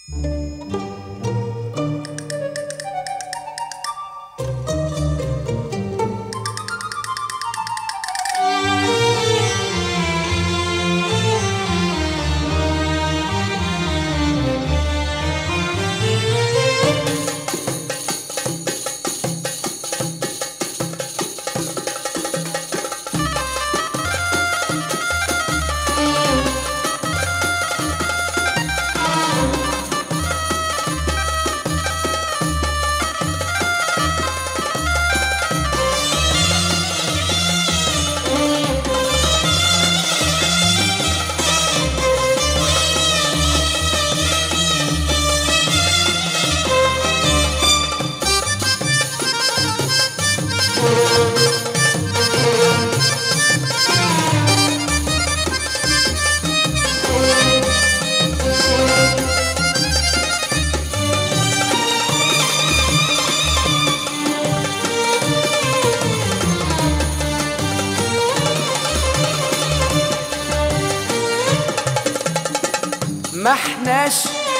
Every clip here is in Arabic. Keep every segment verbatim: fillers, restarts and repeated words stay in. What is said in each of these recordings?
ما احناش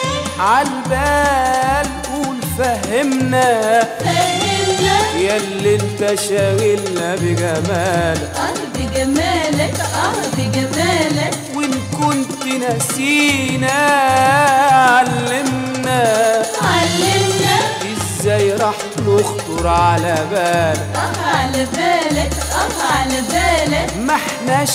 عالبال قول فهمنا فهمنا ياللي انت شاغلنا بجمالك اه بجمالك اه بجمالك وان كنت نسينا علمنا علمنا ازاي راح نخطر على بالك اه على بالك اه على بالك ما احناش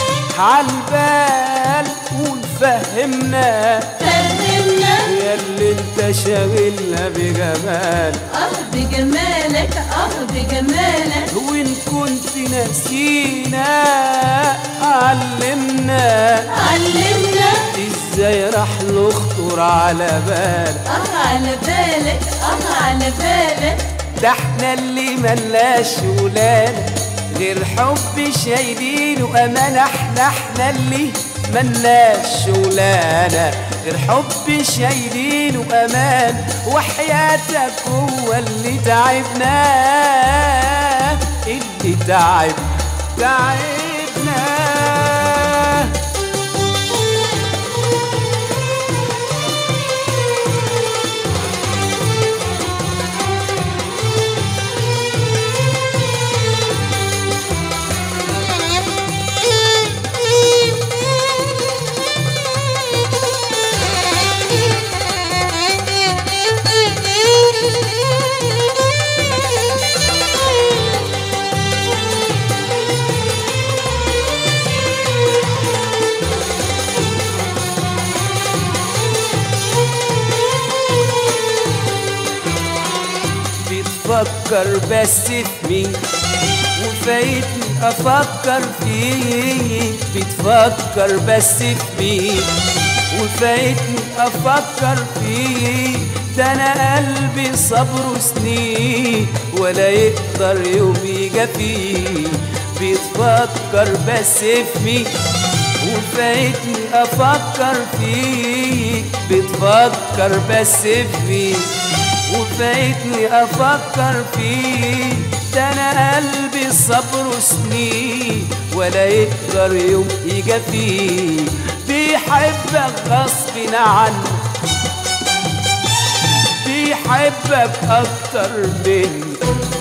عالبال قول فهمنا فهمنا ياللي انت شاغلنا بجمالك اه بجمالك اه بجمالك وإن كنت نسينا علمنا علمنا ازاي راح نخطر على بالك اه على بالك اه على بالك ده احنا اللي ملناش شغلانة غير حب شايلين وأمانة احنا احنا اللي ملناش شغلانة غير حب شايلين وأمان وحياتك هو اللي تعبنا اللي تعب تعبنا بتفكر بس في مين وفايتني افكر فيه بتفكر بس في مين وفايتني افكر فيه ده انا قلبي صبره سنين ولا يقدر يوم يجي فيه بتفكر بس في مين وفايتني افكر فيه بتفكر بس في مين وفايتني افكر فيه ده انا قلبي صبره سنين ولا يقدر يوم يجي فيه بيحبك غصب عنه بيحبك اكتر مني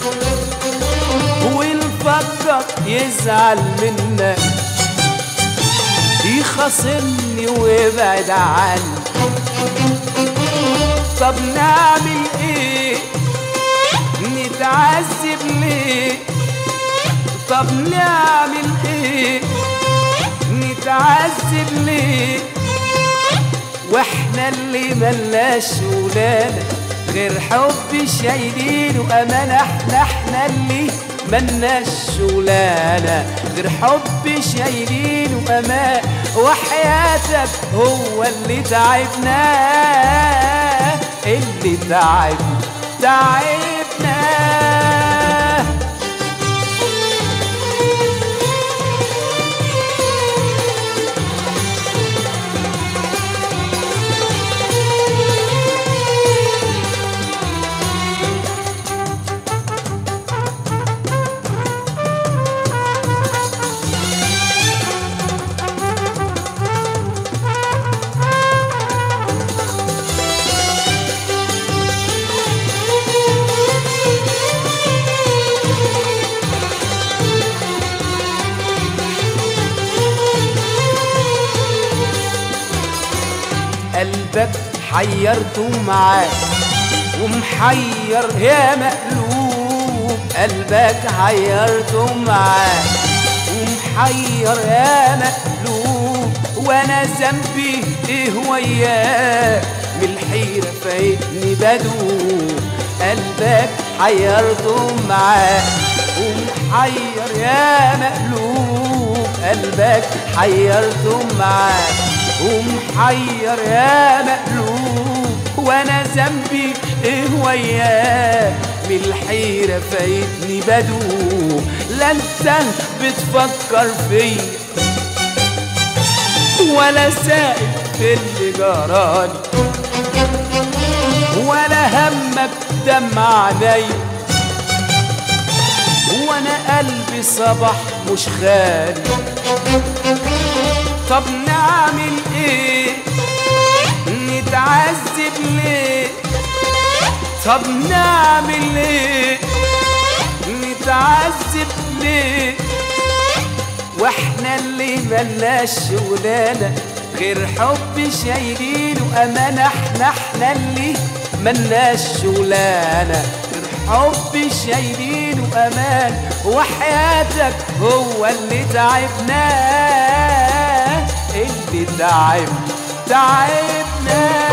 والفكر يزعل منك يخاصمني ويبعد عني طب نعمل ايه نتعذب ليه طب نعمل ايه نتعذب ليه واحنا اللي ملناش شغلانه غير حب شايلين وامانه احنا احنا اللي ملناش شغلانه غير حب شايلين وامان وحياتك هو اللي تعبنا اللي تعب تعبنا قلبك حيرته معاه ومحير يا مقلوب، قلبك حيرته معاه ومحير يا مقلوب، وانا ذنبي ايه وياه من الحيرة فايتني بدوب. قلبك حيرته معاه ومحير يا مقلوب، قلبك حيرته معاه ومحير يا مقلوب، وانا ذنبي ايه وياه من الحيرة فايتني بدوب. لا انت بتفكر فيا ولا سائل في اللي جرالي، ولا همك دمع عينيا، وانا قلبي صبح مش خالي. طب نعمل ايه نتعذب ليه؟ طب نعمل ايه نتعذب ليه؟ واحنا اللي ملناش شغلانه غير حب شايلينه امانه، احنا احنا اللي ملناش شغلانه غير حب شايلينه امان، وحياتك هو اللي تعبناه اللي تعب تعبنا.